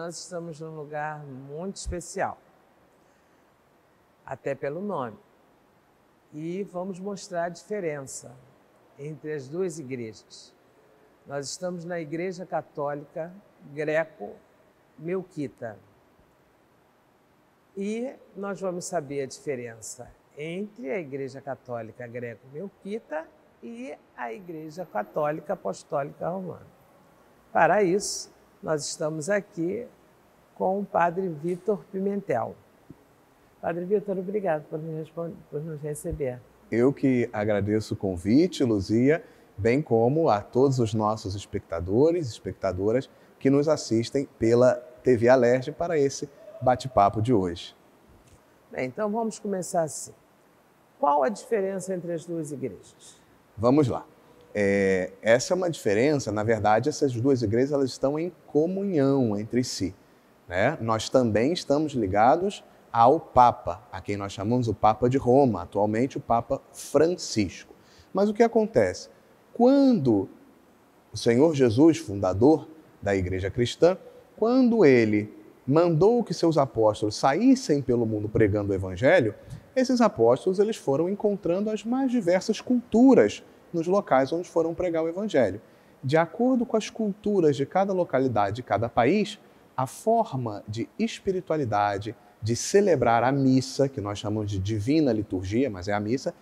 nós estamos num lugar muito especial, até pelo nome. E vamos mostrar a diferença entre as duas igrejas. Nós estamos na Igreja Católica Greco-Melquita. E nós vamos saber a diferença entre a Igreja Católica Greco-Melquita e a Igreja Católica Apostólica Romana. Para isso, nós estamos aqui com o Padre Vitor Pimentel. Padre Vitor, obrigado por nos receber. Eu que agradeço o convite, Luzia, bem como a todos os nossos espectadores e espectadoras que nos assistem pela TV Alerj para esse bate-papo de hoje. Bem, então vamos começar assim. Qual a diferença entre as duas igrejas? Vamos lá. Essa é uma diferença, na verdade, essas duas igrejas elas estão em comunhão entre si, né? Nós também estamos ligados ao Papa, a quem nós chamamos o Papa de Roma, atualmente o Papa Francisco. Mas o que acontece? Quando o Senhor Jesus, fundador da Igreja Cristã, quando ele mandou que seus apóstolos saíssem pelo mundo pregando o Evangelho, esses apóstolos eles foram encontrando as mais diversas culturas nos locais onde foram pregar o Evangelho. De acordo com as culturas de cada localidade, de cada país, a forma de espiritualidade, de celebrar a missa, que nós chamamos de divina liturgia, mas é a missa,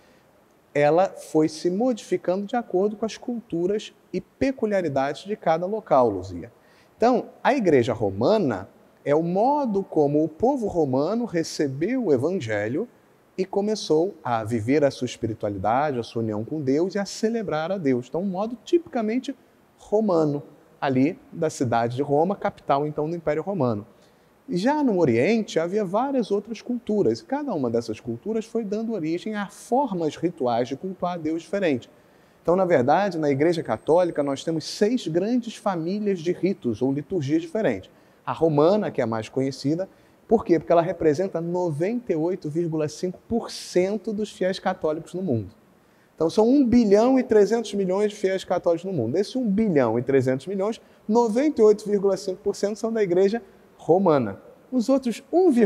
ela foi se modificando de acordo com as culturas e peculiaridades de cada local, Luzia. Então, a Igreja Romana é o modo como o povo romano recebeu o Evangelho e começou a viver a sua espiritualidade, a sua união com Deus e a celebrar a Deus. Então, um modo tipicamente romano, ali da cidade de Roma, capital então do Império Romano. Já no Oriente havia várias outras culturas, e cada uma dessas culturas foi dando origem a formas rituais de cultuar a Deus diferentes. Então, na verdade, na Igreja Católica nós temos 6 grandes famílias de ritos ou liturgias diferentes. A romana, que é a mais conhecida, por quê? Porque ela representa 98,5% dos fiéis católicos no mundo. Então, são 1 bilhão e 300 milhões de fiéis católicos no mundo. Desse 1 bilhão e 300 milhões, 98,5% são da Igreja Romana. Os outros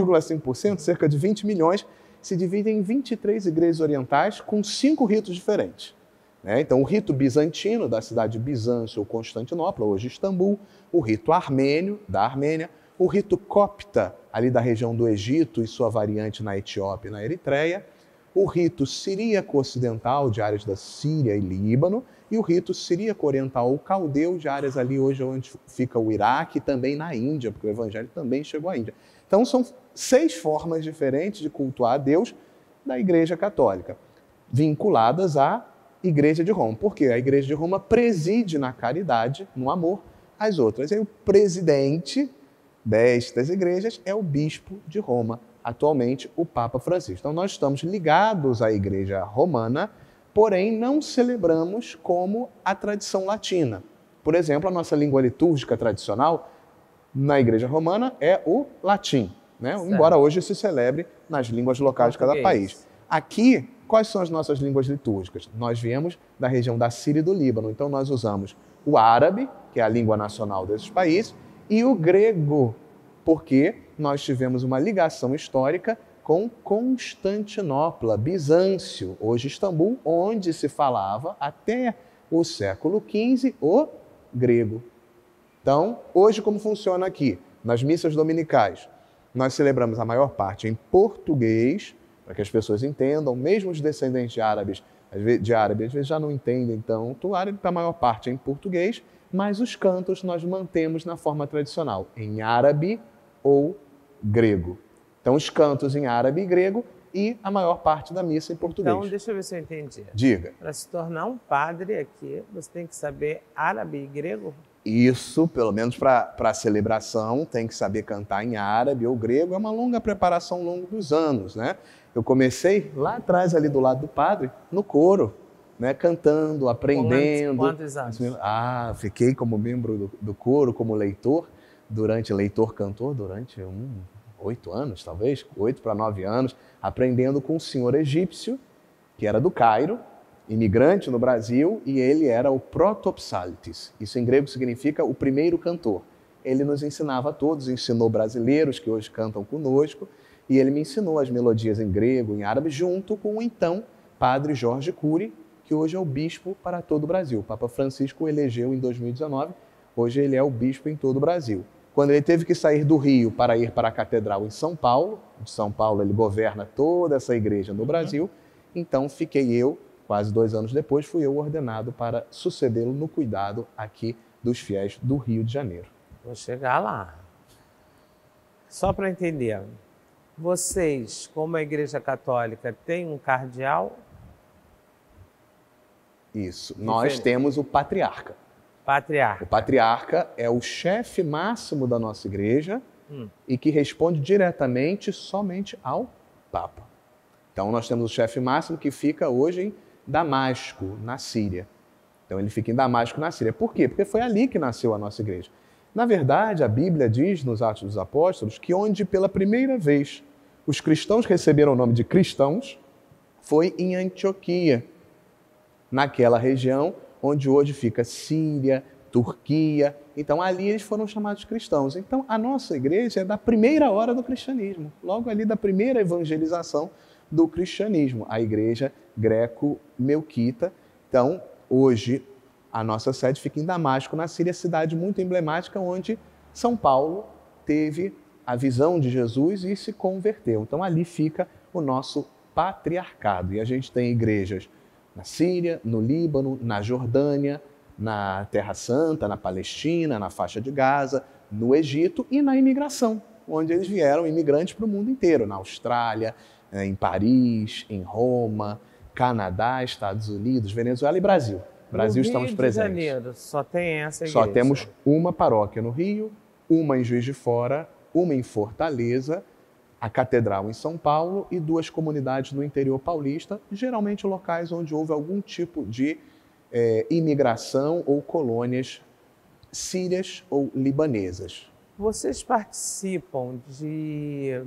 1,5%, cerca de 20 milhões, se dividem em 23 igrejas orientais com 5 ritos diferentes. Então, o rito bizantino, da cidade de Bizâncio ou Constantinopla, hoje Istambul, o rito armênio, da Armênia, o rito copta, ali da região do Egito e sua variante na Etiópia e na Eritreia, o rito siríaco ocidental, de áreas da Síria e Líbano, e o rito siríaco oriental ou caldeu, de áreas ali hoje onde fica o Iraque e também na Índia, porque o Evangelho também chegou à Índia. Então, são 6 formas diferentes de cultuar a Deus da Igreja Católica, vinculadas à Igreja de Roma. Porque a Igreja de Roma preside na caridade, no amor, as outras. E aí, o presidente destas igrejas é o Bispo de Roma, atualmente o Papa Francisco. Então, nós estamos ligados à Igreja Romana, porém não celebramos como a tradição latina. Por exemplo, a nossa língua litúrgica tradicional na Igreja Romana é o latim, né? Embora hoje se celebre nas línguas locais de cada país. Aqui, quais são as nossas línguas litúrgicas? Nós viemos da região da Síria e do Líbano, então nós usamos o árabe, que é a língua nacional desses países, e o grego, porque nós tivemos uma ligação histórica com Constantinopla, Bizâncio, hoje Istambul, onde se falava até o século XV o grego. Então, hoje como funciona aqui? Nas missas dominicais, nós celebramos a maior parte em português, para que as pessoas entendam, mesmo os descendentes de árabe às vezes já não entendem tanto o árabe, a maior parte é em português, mas os cantos nós mantemos na forma tradicional, em árabe ou grego. Então, os cantos em árabe e grego e a maior parte da missa em português. Então, deixa eu ver se eu entendi. Diga. Para se tornar um padre aqui, você tem que saber árabe e grego? Isso, pelo menos para a celebração, tem que saber cantar em árabe ou grego. É uma longa preparação ao longo dos anos, né? Eu comecei lá atrás, ali do lado do padre, no coro, né? Cantando, aprendendo. Quantos anos? Fiquei como membro do coro, como leitor, leitor-cantor, durante 8 anos, talvez, 8 para 9 anos, aprendendo com um senhor egípcio, que era do Cairo, imigrante no Brasil, e ele era o protopsaltes. Isso em grego significa o primeiro cantor. ele nos ensinava a todos, ensinou brasileiros que hoje cantam conosco, e ele me ensinou as melodias em grego, em árabe, junto com o então padre Jorge Cury, que hoje é o bispo para todo o Brasil. O Papa Francisco o elegeu em 2019, hoje ele é o bispo em todo o Brasil. Quando ele teve que sair do Rio para ir para a catedral em São Paulo, de São Paulo ele governa toda essa igreja no Brasil, então fiquei eu, quase 2 anos depois, fui eu ordenado para sucedê-lo no cuidado aqui dos fiéis do Rio de Janeiro. Vou chegar lá. Só para entender, vocês, como a Igreja Católica, têm um cardeal? Isso. Nós temos o patriarca. Patriarca. O patriarca é o chefe máximo da nossa igreja e que responde diretamente somente ao Papa. Então nós temos o chefe máximo que fica hoje em Damasco, na Síria. Então ele fica em Damasco, na Síria. Por quê? Porque foi ali que nasceu a nossa igreja. Na verdade, a Bíblia diz nos Atos dos Apóstolos que onde pela primeira vez os cristãos receberam o nome de cristãos foi em Antioquia, naquela região onde hoje fica Síria, Turquia. Então ali eles foram chamados cristãos. Então a nossa igreja é da primeira hora do cristianismo, logo ali da primeira evangelização do cristianismo, a igreja greco-melquita. Então hoje a nossa sede fica em Damasco, na Síria, cidade muito emblemática onde São Paulo teve a visão de Jesus e se converteu. Então ali fica o nosso patriarcado. E a gente tem igrejas na Síria, no Líbano, na Jordânia, na Terra Santa, na Palestina, na faixa de Gaza, no Egito e na imigração, onde eles vieram imigrantes para o mundo inteiro, na Austrália, em Paris, em Roma, Canadá, Estados Unidos, Venezuela e Brasil. Brasil estamos presentes. No Rio de Janeiro só tem essa igreja? Só temos uma paróquia no Rio, uma em Juiz de Fora, uma em Fortaleza, a Catedral em São Paulo e 2 comunidades no interior paulista, geralmente locais onde houve algum tipo de imigração ou colônias sírias ou libanesas. Vocês participam de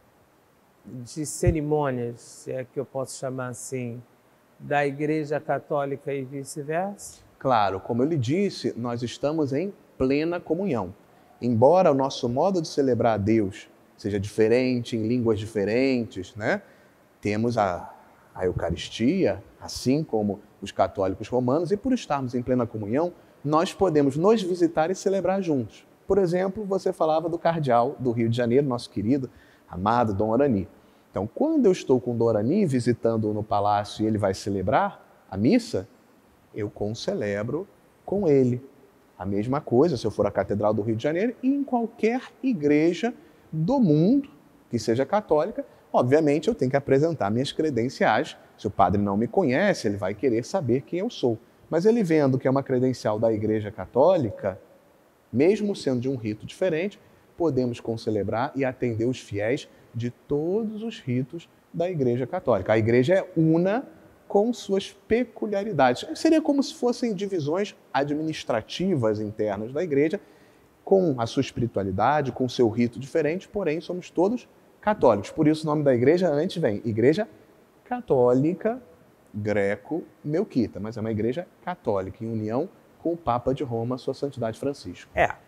cerimônias, se é que eu posso chamar assim, da Igreja Católica e vice-versa? Claro, como eu lhe disse, nós estamos em plena comunhão. Embora o nosso modo de celebrar a Deus seja diferente, em línguas diferentes, né? Temos a Eucaristia, assim como os católicos romanos, e por estarmos em plena comunhão, nós podemos nos visitar e celebrar juntos. Por exemplo, você falava do cardeal do Rio de Janeiro, nosso querido, amado Dom Orani. Então, quando eu estou com o Dom Orani visitando-o no palácio e ele vai celebrar a missa, eu concelebro com ele. A mesma coisa se eu for à Catedral do Rio de Janeiro e em qualquer igreja do mundo que seja católica, obviamente eu tenho que apresentar minhas credenciais. Se o padre não me conhece, ele vai querer saber quem eu sou. Mas ele vendo que é uma credencial da Igreja Católica, mesmo sendo de um rito diferente, podemos concelebrar e atender os fiéis de todos os ritos da Igreja Católica. A Igreja é una com suas peculiaridades. Seria como se fossem divisões administrativas internas da Igreja, com a sua espiritualidade, com o seu rito diferente, porém somos todos católicos. Por isso o nome da igreja antes vem Igreja Católica Greco-Melquita, mas é uma igreja católica, em união com o Papa de Roma, Sua Santidade Francisco.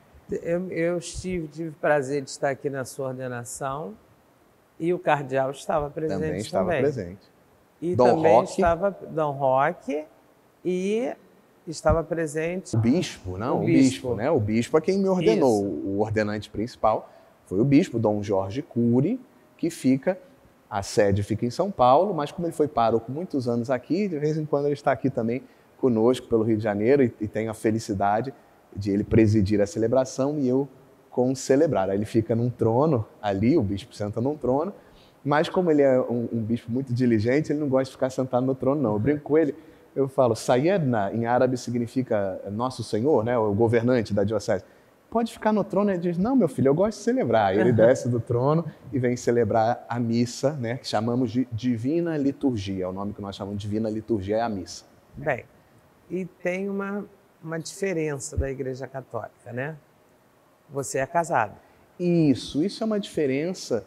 Eu tive o prazer de estar aqui na sua ordenação e o cardeal estava presente também. Também estava presente. E Dom também Roque. estava Dom Roque e estava presente O bispo, não? O O bispo. bispo, né? O bispo é quem me ordenou. Isso. O ordenante principal foi o bispo, Dom Jorge Cury, que a sede fica em São Paulo, mas como ele foi pároco muitos anos aqui, de vez em quando ele está aqui também conosco pelo Rio de Janeiro e tenho a felicidade de ele presidir a celebração e eu concelebrar. Aí ele fica num trono ali, o bispo senta num trono, mas como ele é um bispo muito diligente, ele não gosta de ficar sentado no trono, não. Eu brinco com ele, eu falo, Sayyidna, em árabe significa Nosso Senhor, né, o governante da diocese. Pode ficar no trono? Ele diz, não, meu filho, eu gosto de celebrar. Aí ele desce do trono e vem celebrar a missa, né, que chamamos de Divina Liturgia. É o nome que nós chamamos de Divina Liturgia, é a missa. Bem, e tem uma diferença da Igreja Católica, né? Você é casado. Isso é uma diferença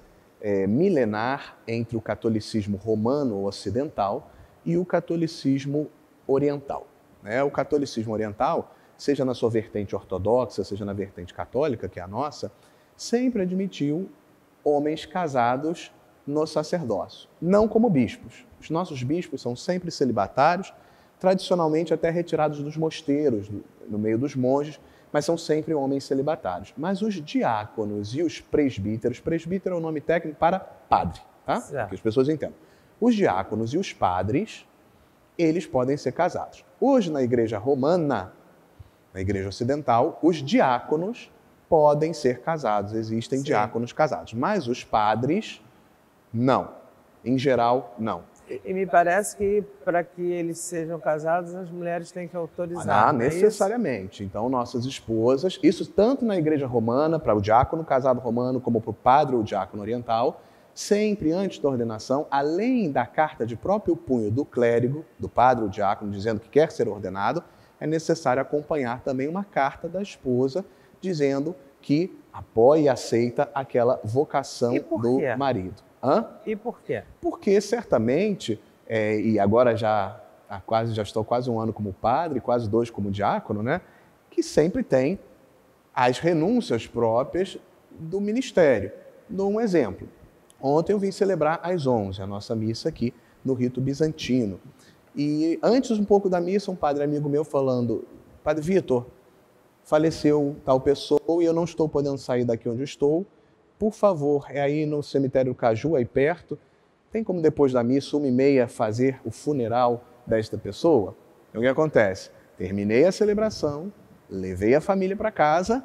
milenar entre o catolicismo romano ou ocidental e o catolicismo oriental. Né? O catolicismo oriental seja na sua vertente ortodoxa, seja na vertente católica, que é a nossa, sempre admitiu homens casados no sacerdócio, não como bispos. Os nossos bispos são sempre celibatários, tradicionalmente até retirados dos mosteiros, no meio dos monges, mas são sempre homens celibatários. Mas os diáconos e os presbíteros, presbítero é o nome técnico para padre, tá? Para que as pessoas entendam. Os diáconos e os padres, eles podem ser casados. Hoje, na igreja romana, na igreja ocidental, os diáconos podem ser casados, existem diáconos casados, mas os padres, não. Em geral, não. E me parece que para que eles sejam casados, as mulheres têm que autorizar. Necessariamente. Então, nossas esposas, isso tanto na igreja romana, para o diácono casado romano, como para o padre ou diácono oriental, sempre antes da ordenação, além da carta de próprio punho do clérigo, do padre ou diácono, dizendo que quer ser ordenado, é necessário acompanhar também uma carta da esposa dizendo que apoia e aceita aquela vocação do marido. E por quê? Porque certamente, e agora já estou quase um ano como padre, quase 2 como diácono, né? Que sempre tem as renúncias próprias do ministério. Dou um exemplo. Ontem eu vim celebrar às 11, a nossa missa aqui no rito bizantino. E antes um pouco da missa, um padre amigo meu falando, Padre Vitor, faleceu tal pessoa e eu não estou podendo sair daqui onde eu estou. Por favor, é aí no cemitério do Caju, aí perto, tem como depois da missa, 1h30, fazer o funeral desta pessoa? Então o que acontece? Terminei a celebração, levei a família para casa,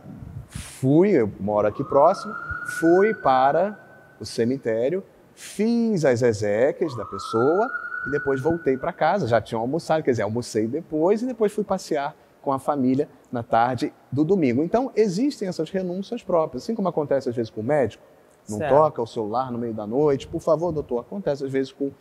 eu moro aqui próximo, fui para o cemitério, fiz as exéquias da pessoa e depois voltei para casa, já tinha almoçado, quer dizer, almocei depois e depois fui passear com a família na tarde do domingo. Então, existem essas renúncias próprias, assim como acontece às vezes com o médico, não toca o celular no meio da noite, por favor, doutor, acontece às vezes com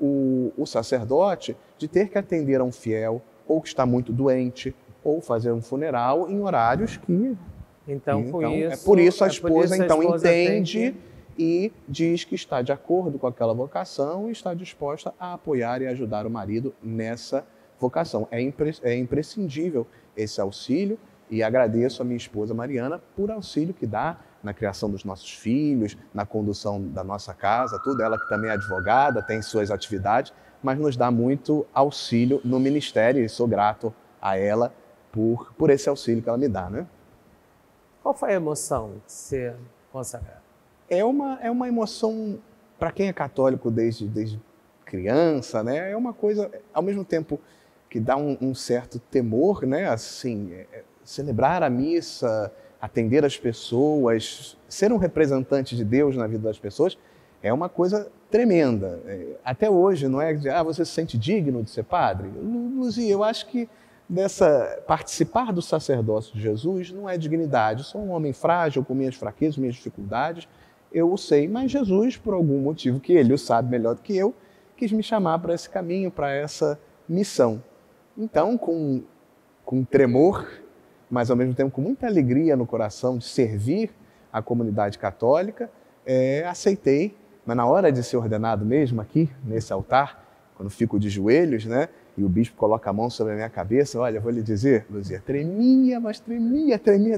o sacerdote de ter que atender a um fiel, ou que está muito doente, ou fazer um funeral em horários que... Então por isso a esposa entende e diz que está de acordo com aquela vocação e está disposta a apoiar e ajudar o marido nessa vocação. É imprescindível esse auxílio e agradeço a minha esposa Mariana por auxílio que dá na criação dos nossos filhos, na condução da nossa casa, tudo. Ela que também é advogada, tem suas atividades, mas nos dá muito auxílio no ministério e sou grato a ela por esse auxílio que ela me dá, né? Qual foi a emoção de ser consagrado? É uma emoção, para quem é católico desde criança, né? É uma coisa, ao mesmo tempo que dá um certo temor, né? Assim, celebrar a missa, atender as pessoas, ser um representante de Deus na vida das pessoas, é uma coisa tremenda. Até hoje, não é? Você se sente digno de ser padre? Luzia, eu acho que participar do sacerdócio de Jesus não é dignidade. Eu sou um homem frágil, com minhas fraquezas, minhas dificuldades, eu o sei, mas Jesus, por algum motivo que ele o sabe melhor do que eu, quis me chamar para esse caminho, para essa missão. Então, com tremor, mas ao mesmo tempo com muita alegria no coração de servir a comunidade católica, aceitei. Mas na hora de ser ordenado mesmo aqui, nesse altar, quando fico de joelhos, né, e o bispo coloca a mão sobre a minha cabeça, olha, vou lhe dizer, Luzia, tremia, mas tremia,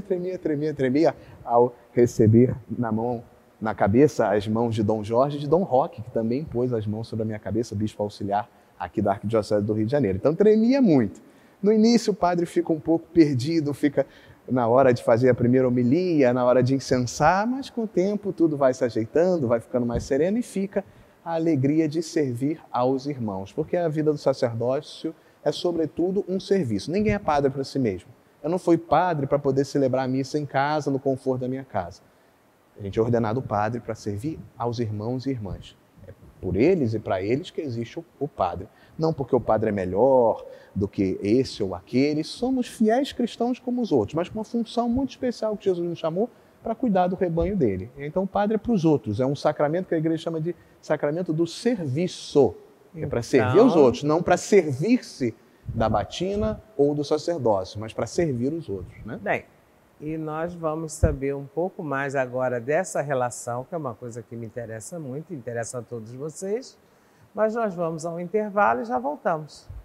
ao receber na cabeça as mãos de Dom Jorge e de Dom Roque, que também pôs as mãos sobre a minha cabeça, bispo auxiliar aqui da Arquidiocese do Rio de Janeiro. Então tremia muito. No início o padre fica um pouco perdido, fica na hora de fazer a primeira homilia, na hora de incensar, mas com o tempo tudo vai se ajeitando, vai ficando mais sereno e fica a alegria de servir aos irmãos, porque a vida do sacerdócio é sobretudo um serviço. Ninguém é padre para si mesmo. Eu não fui padre para poder celebrar a missa em casa, no conforto da minha casa. A gente é ordenado padre para servir aos irmãos e irmãs. É por eles e para eles que existe o padre. Não porque o padre é melhor do que esse ou aquele. Somos fiéis cristãos como os outros, mas com uma função muito especial que Jesus nos chamou para cuidar do rebanho dele. Então o padre é para os outros. É um sacramento que a igreja chama de sacramento do serviço. É para servir aos outros, não para servir-se da batina ou do sacerdócio, mas para servir os outros, né? Bem, e nós vamos saber um pouco mais agora dessa relação, que é uma coisa que me interessa muito, interessa a todos vocês, mas nós vamos ao intervalo e já voltamos.